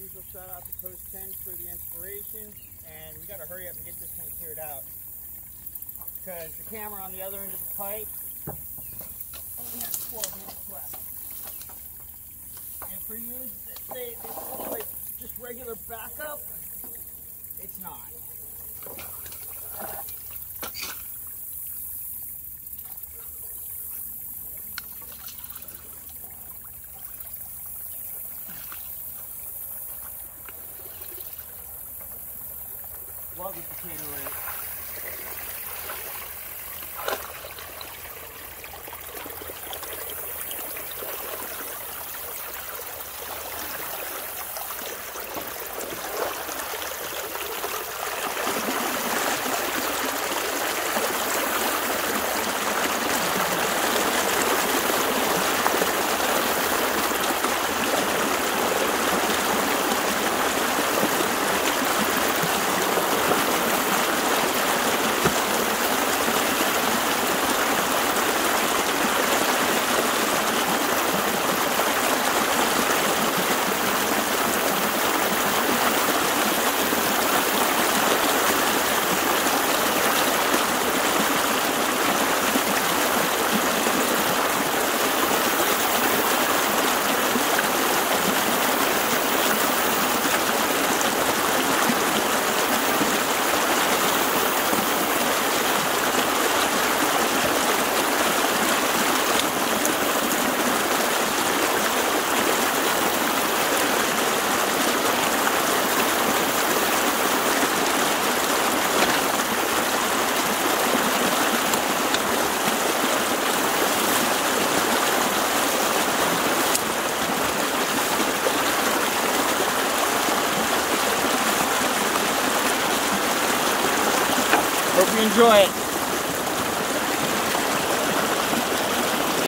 usual shout out to Post 10 for the inspiration, and we gotta hurry up and get this thing cleared out because the camera on the other end of the pipe only has 12 minutes left. And for you that say this is like just regular backup, it's not. Love the potato root. Hope you enjoy it.